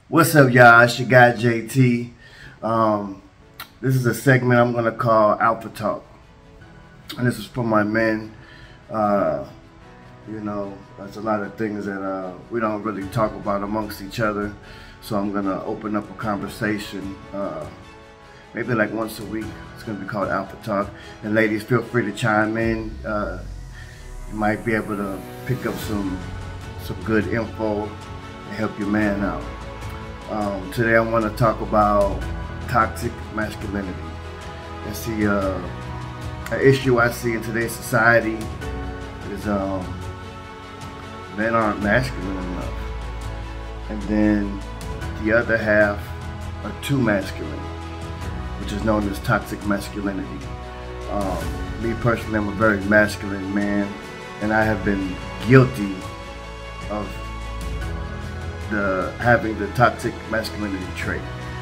What's up, y'all? It's your guy JT. This is a segment I'm gonna call Alpha Talk, and this is for my men. There's a lot of things that we don't really talk about amongst each other, so I'm gonna open up a conversation. Maybe like once a week. It's gonna be called Alpha Talk, and ladies, feel free to chime in. You might be able to pick up some good info and help your man out. Today I want to talk about toxic masculinity. And see, an issue I see in today's society is men aren't masculine enough, and then the other half are too masculine, which is known as toxic masculinity. Me personally, I'm a very masculine man, and I have been guilty of having the toxic masculinity trait.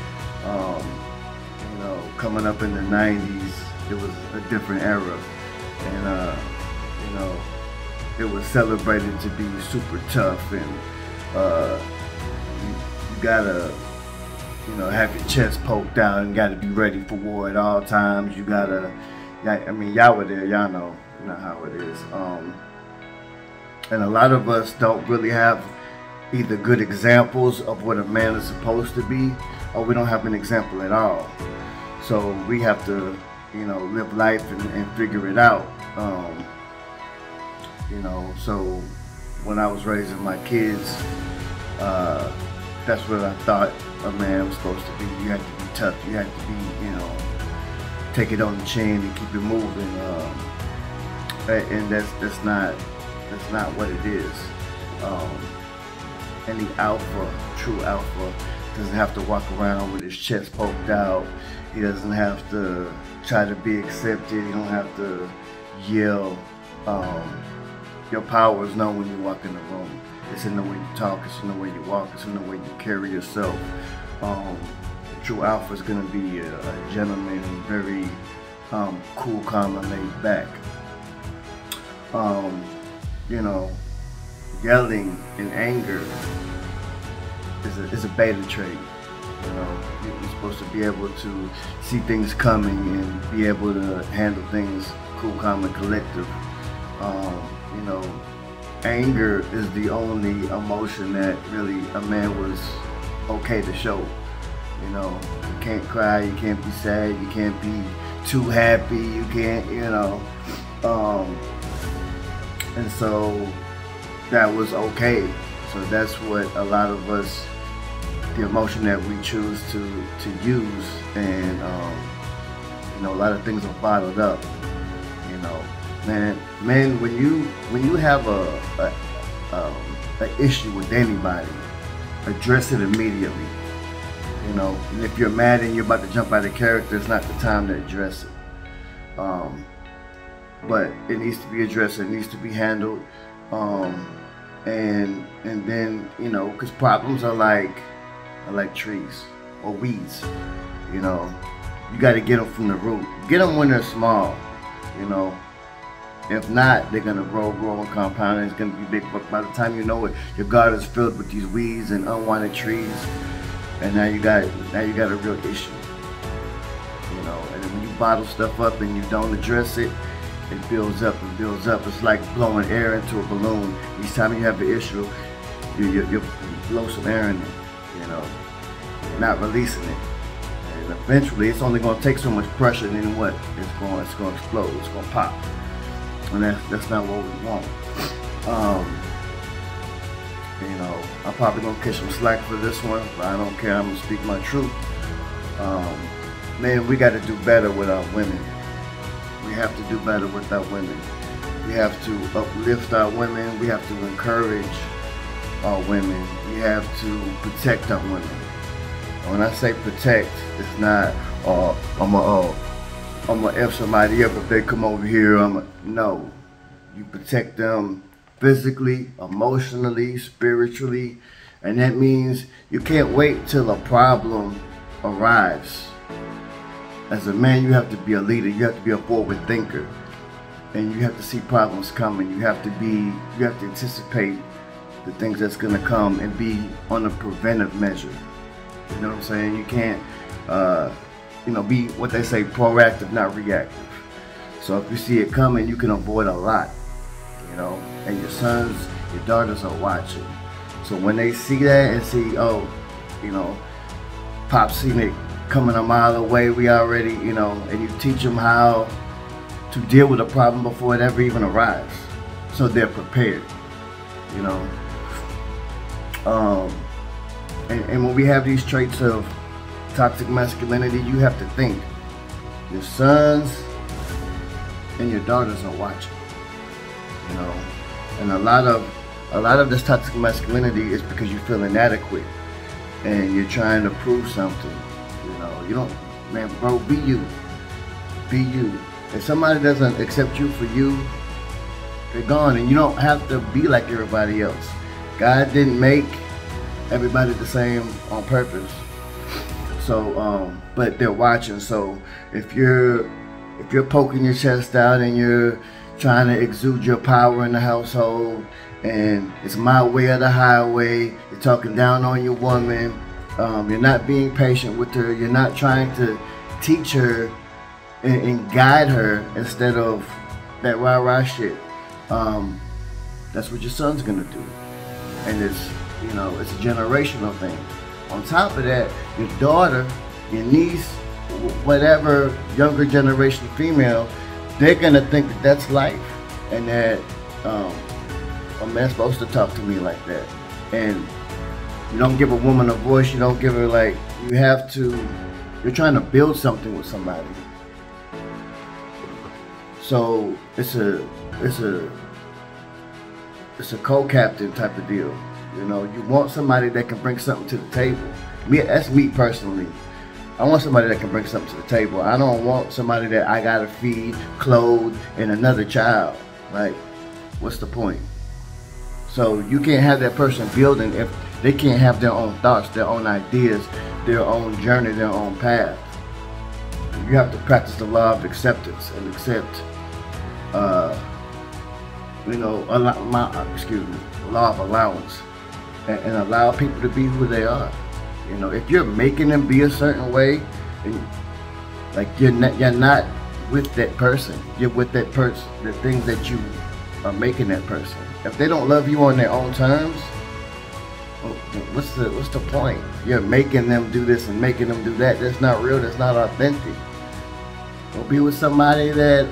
Coming up in the 90s, it was a different era, and it was celebrated to be super tough, and you gotta have your chest poked out and gotta be ready for war at all times. You gotta, y'all were there, y'all know how it is. And a lot of us don't really have either good examples of what a man is supposed to be, or we don't have an example at all. So we have to, live life and figure it out. So when I was raising my kids, that's what I thought a man was supposed to be. You had to be tough. You had to be, take it on the chin and keep it moving. And that's not what it is. Any true alpha, doesn't have to walk around with his chest poked out. He doesn't have to try to be accepted. He don't have to yell. Your power is known when you walk in the room. It's in the way you talk. It's in the way you walk. It's in the way you carry yourself. True alpha is going to be a gentleman, very cool, calm, and laid back. Yelling in anger is a beta trait. You're supposed to be able to see things coming and be able to handle things cool, calm, and collective. Anger is the only emotion that really a man was okay to show. You can't cry, you can't be sad, you can't be too happy, you can't, and so that was okay. So that's what a lot of us, the emotion that we choose to use, and a lot of things are bottled up. Man, when you have an issue with anybody, address it immediately. And if you're mad and you're about to jump out of character, it's not the time to address it. But it needs to be addressed. It needs to be handled. And then because problems are like trees or weeds. You got to get them from the root. Get them when they're small. If not, they're gonna grow and compound, and it's gonna be big. But by the time you know it, your garden is filled with these weeds and unwanted trees, and now you got a real issue. And then when you bottle stuff up and you don't address it, it builds up and builds up. It's like blowing air into a balloon. Each time you have an issue, you blow some air in it. You're not releasing it, and eventually it's only going to take so much pressure, and then what? It's going to explode. It's going to pop, and that's not what we want. I'm probably going to catch some slack for this one, but I don't care. I'm going to speak my truth. Man, we got to do better with our women. We have to do better with our women. We have to uplift our women. We have to encourage our women. We have to protect our women. When I say protect, it's not I'm gonna F somebody up if they come over here. No, you protect them physically, emotionally, spiritually, and that means you can't wait till a problem arrives. As a man, you have to be a leader. You have to be a forward thinker, and you have to see problems coming. You have to anticipate the things that's going to come and be on a preventive measure. You know what I'm saying? You can't, be what they say, proactive, not reactive. So if you see it coming, you can avoid a lot, and your sons, your daughters are watching. So when they see that and see, Pop seen it coming a mile away, we already, and you teach them how to deal with a problem before it ever even arrives. So they're prepared, And when we have these traits of toxic masculinity, you have to think your sons and your daughters are watching, and a lot of this toxic masculinity is because you feel inadequate and you're trying to prove something. You don't, man, bro, be you. If somebody doesn't accept you for you, they're gone, and you don't have to be like everybody else. God didn't make everybody the same on purpose. So, but they're watching. So if you're poking your chest out and you're trying to exude your power in the household, and it's my way or the highway, you're talking down on your woman, you're not being patient with her, you're not trying to teach her and guide her instead of that rah-rah shit, that's what your son's gonna do. And it's a generational thing. On top of that, your daughter, your niece, whatever younger generation female, they're gonna think that that's life, and that a man's supposed to talk to me like that. And you don't give a woman a voice, you don't give her, you're trying to build something with somebody. So it's a co-captain type of deal. You want somebody that can bring something to the table. That's me personally. I want somebody that can bring something to the table. I don't want somebody that I gotta feed, clothe, and another child. Like, what's the point? So you can't have that person building if they can't have their own thoughts, their own ideas, their own journey, their own path. You have to practice the law of acceptance and accept, law of allowance, and allow people to be who they are. If you're making them be a certain way, you're not with that person. You're with that person, the things that you are making that person. If they don't love you on their own terms, well, what's the point? You're making them do this and making them do that. That's not real. That's not authentic. Go be with somebody that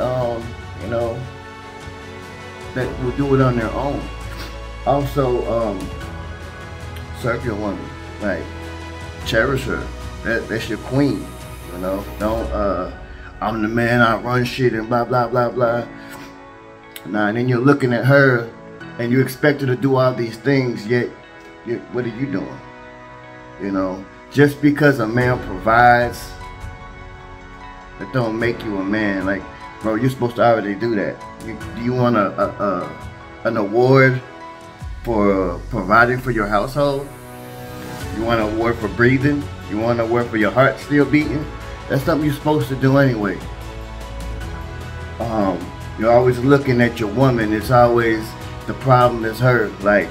that will do it on their own. Also, serve your woman. Cherish her. That's your queen. Don't I'm the man, I run shit and blah blah blah blah. Nah, and then you're looking at her and you expect her to do all these things, yet what are you doing? Just because a man provides, that don't make you a man. Bro, you're supposed to already do that. Do you want an award for providing for your household? You want an award for breathing? You want an award for your heart still beating? That's something you're supposed to do anyway. You're always looking at your woman. It's always the problem is her.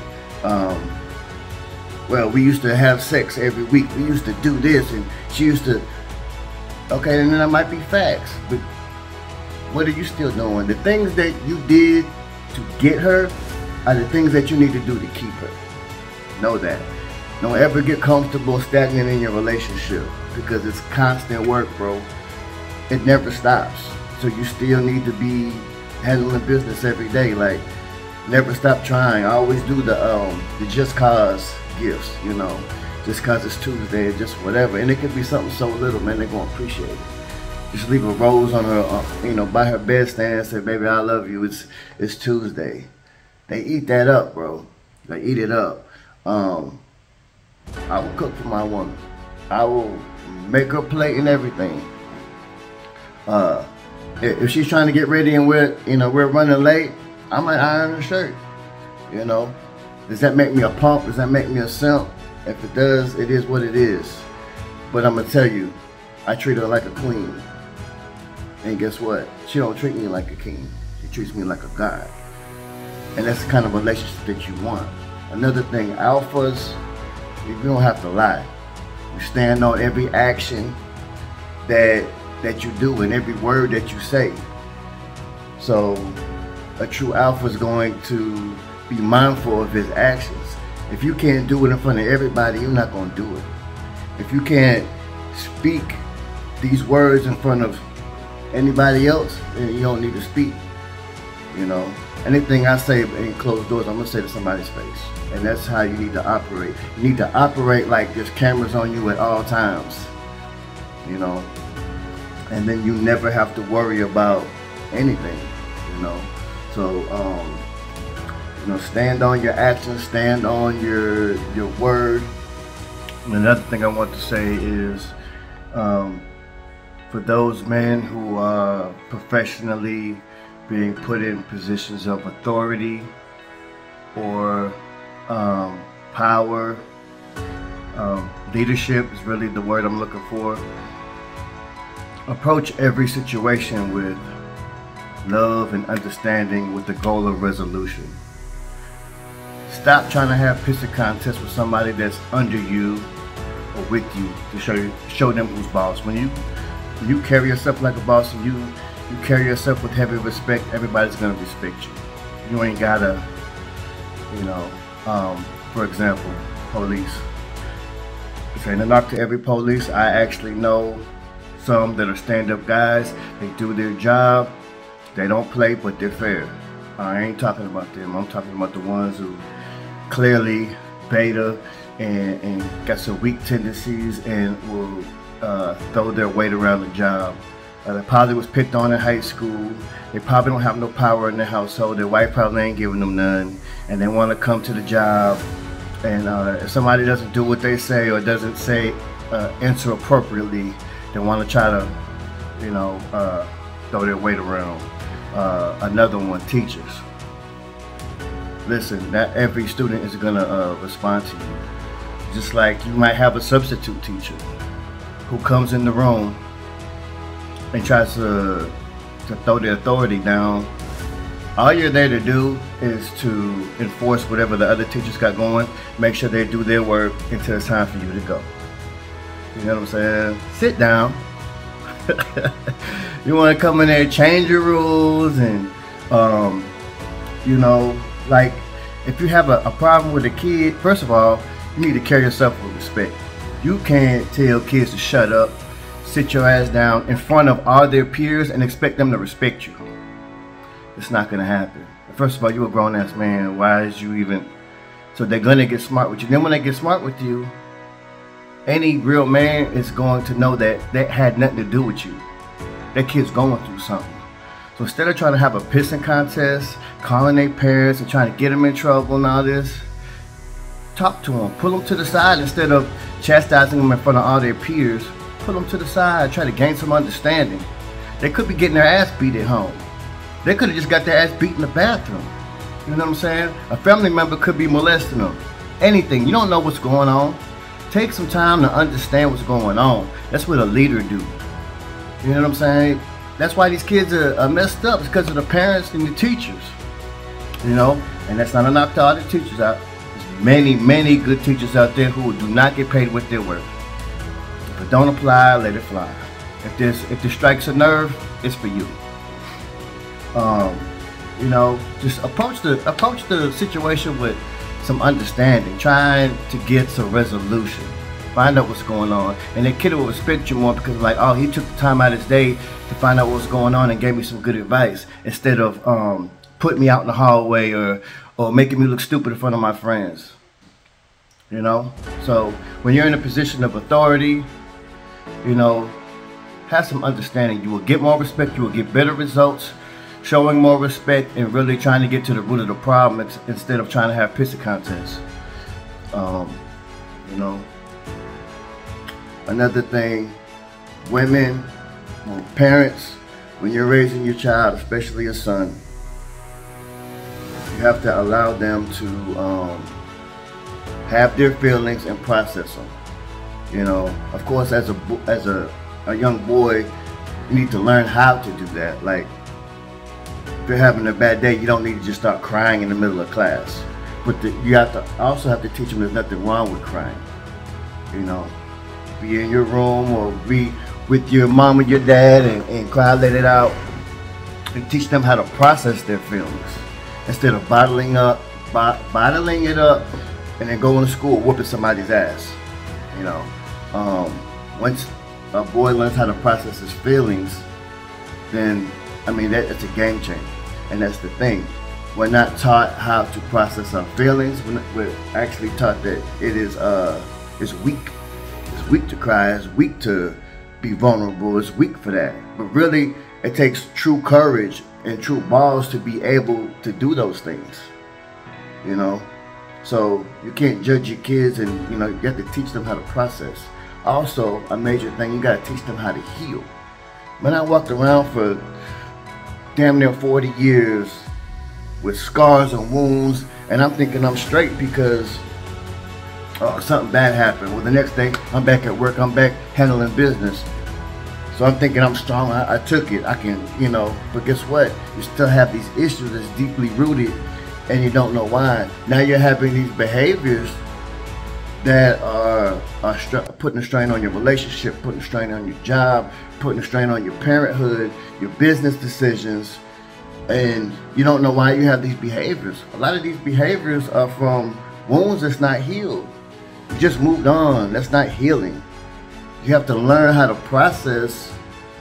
Well, we used to have sex every week. We used to do this, and she used to. Okay, and then that might be facts, but what are you still doing? The things that you did to get her are the things that you need to do to keep her. Know that. Don't ever get comfortable stagnant in your relationship, because it's constant work, bro. It never stops. So you still need to be handling business every day. Never stop trying. I always do the just cause gifts, just cause it's Tuesday, just whatever. And it could be something so little, man, they're gonna appreciate it. Just leave a rose on her, by her bedstand and say, baby, I love you, it's Tuesday. They eat that up, bro. They eat it up. I will cook for my woman. I will make her plate and everything. If she's trying to get ready and we're running late, I might iron her shirt. Does that make me a punk? Does that make me a simp? If it does, it is what it is. But I'm gonna tell you, I treat her like a queen. And guess what? She don't treat me like a king. She treats me like a god. And that's the kind of relationship that you want. Another thing, alphas, you don't have to lie. You stand on every action that you do and every word that you say. So a true alpha is going to be mindful of his actions. If you can't do it in front of everybody, you're not going to do it. If you can't speak these words in front of anybody else, then you don't need to speak. You know, anything I say in closed doors, I'm going to say to somebody's face. And that's how you need to operate. You need to operate like there's cameras on you at all times. You know, and then you never have to worry about anything, you know. So, you know, stand on your actions, stand on your word. And another thing I want to say is, for those men who are professionally being put in positions of authority or power, leadership is really the word I'm looking for. Approach every situation with love and understanding with the goal of resolution. Stop trying to have pissing contests with somebody that's under you or with you to show them who's boss. When you carry yourself like a boss and you carry yourself with heavy respect, everybody's gonna respect you. You ain't gotta, you know, for example, police. This ain't a knock to every police. I actually know some that are stand-up guys. They do their job. They don't play, but they're fair. I ain't talking about them. I'm talking about the ones who clearly beta and got some weak tendencies and will throw their weight around the job. They probably was picked on in high school. They probably don't have no power in their household. Their wife probably ain't giving them none, and they want to come to the job. And if somebody doesn't do what they say or doesn't say answer appropriately, they want to try to, you know, throw their weight around. Another one, teachers. Listen, not every student is gonna respond to you. Just like you might have a substitute teacher who comes in the room and tries to throw the authority down. All you're there to do is to enforce whatever the other teachers got going, make sure they do their work until it's time for you to go. You know what I'm saying? Sit down. You want to come in there, change your rules, and you know, like if you have a problem with a kid, first of all, you need to carry yourself with respect. You can't tell kids to shut up, sit your ass down in front of all their peers and expect them to respect you. It's not gonna happen. First of all, you're a grown ass man. Why is you even? So they're gonna get smart with you. Then when they get smart with you, any real man is going to know that that had nothing to do with you. That kid's going through something. So instead of trying to have a pissing contest, calling their parents and trying to get them in trouble and all this, talk to them. Pull them to the side instead of chastising them in front of all their peers. Pull them to the side. Try to gain some understanding. They could be getting their ass beat at home. They could have just got their ass beat in the bathroom. You know what I'm saying? A family member could be molesting them. Anything. You don't know what's going on. Take some time to understand what's going on. That's what a leader do. You know what I'm saying? That's why these kids are messed up. It's because of the parents and the teachers. You know? And that's not a knock to all the teachers out. There's many, many good teachers out there who do not get paid what they're worth. If it don't apply, let it fly. If this strikes a nerve, it's for you. You know, just approach the situation with some understanding, trying to get some resolution, find out what's going on, and the kid will respect you more because like, oh, he took the time out of his day to find out what's going on and gave me some good advice instead of putting me out in the hallway or making me look stupid in front of my friends. You know, so when you're in a position of authority, you know, have some understanding. You will get more respect. You will get better results. Showing more respect and really trying to get to the root of the problem instead of trying to have pissing contests. You know, another thing, women, parents, when you're raising your child, especially your son, you have to allow them to have their feelings and process them. You know, of course, as a young boy, you need to learn how to do that. Like, if you're having a bad day, you don't need to just start crying in the middle of class. But you also have to teach them there's nothing wrong with crying. You know, be in your room or be with your mom or your dad and cry, let it out, and teach them how to process their feelings instead of bottling it up and then going to school whooping somebody's ass. You know, once a boy learns how to process his feelings, then I mean that's a game changer. And that's the thing. We're not taught how to process our feelings. We're actually taught that it is it's weak. It's weak to cry. It's weak to be vulnerable. It's weak for that. But really, it takes true courage and true balls to be able to do those things. You know, so you can't judge your kids, and you know you have to teach them how to process. Also, a major thing, you got to teach them how to heal. Man, I walked around for damn near 40 years with scars and wounds, and I'm thinking I'm straight because something bad happened. Well, the next day I'm back at work, I'm back handling business. So I'm thinking I'm strong, I took it, I can, you know, but guess what? You still have these issues that's deeply rooted and you don't know why. Now you're having these behaviors that are putting a strain on your relationship, putting a strain on your job, putting a strain on your parenthood, your business decisions, and you don't know why you have these behaviors. A lot of these behaviors are from wounds that's not healed. You just moved on. That's not healing. You have to learn how to process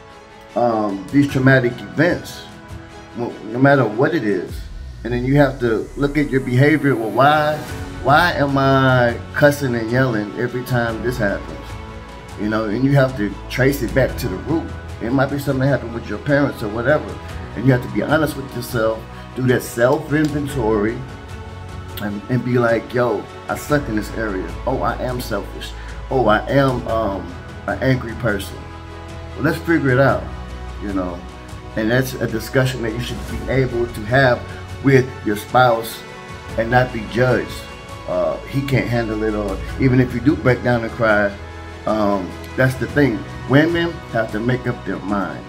these traumatic events, no matter what it is. And then you have to look at your behavior. Well, why am I cussing and yelling every time this happens? You know, and you have to trace it back to the root. It might be something that happened with your parents or whatever. And you have to be honest with yourself, do that self-inventory, and be like, yo, I suck in this area. Oh, I am selfish. Oh, I am an angry person. Well, let's figure it out, you know. And that's a discussion that you should be able to have with your spouse and not be judged. He can't handle it, or even if you do break down and cry, that's the thing. Women have to make up their mind.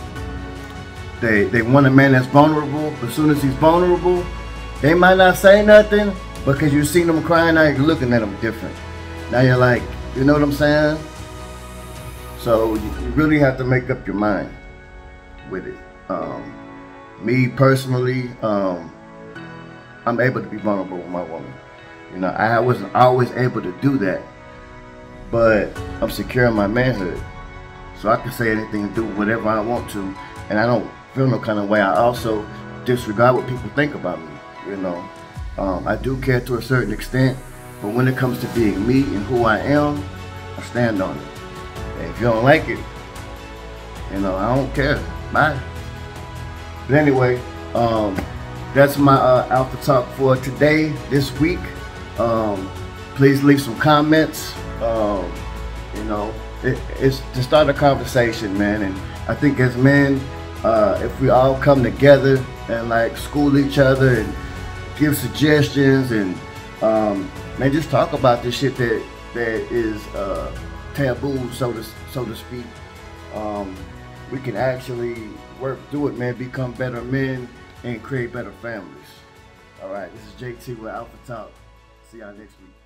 They want a man that's vulnerable, but as soon as he's vulnerable, they might not say nothing because you've seen them crying, now you're looking at them different. Now you're like, you know what I'm saying? So you really have to make up your mind with it. Me personally, I'm able to be vulnerable with my woman. You know, I wasn't always able to do that, but I'm secure in my manhood. So I can say anything and do whatever I want to, and I don't feel no kind of way. I also disregard what people think about me, you know. I do care to a certain extent, but when it comes to being me and who I am, I stand on it. And if you don't like it, you know, I don't care. Bye. But anyway, that's my Alpha Talk for today, this week. Please leave some comments. You know, it's to start a conversation, man. And I think as men, if we all come together and like school each other and give suggestions and man, just talk about this shit that is taboo, so to speak. We can actually work through it, man. Become better men and create better families. All right, this is JT with Alpha Talk. See y'all next week.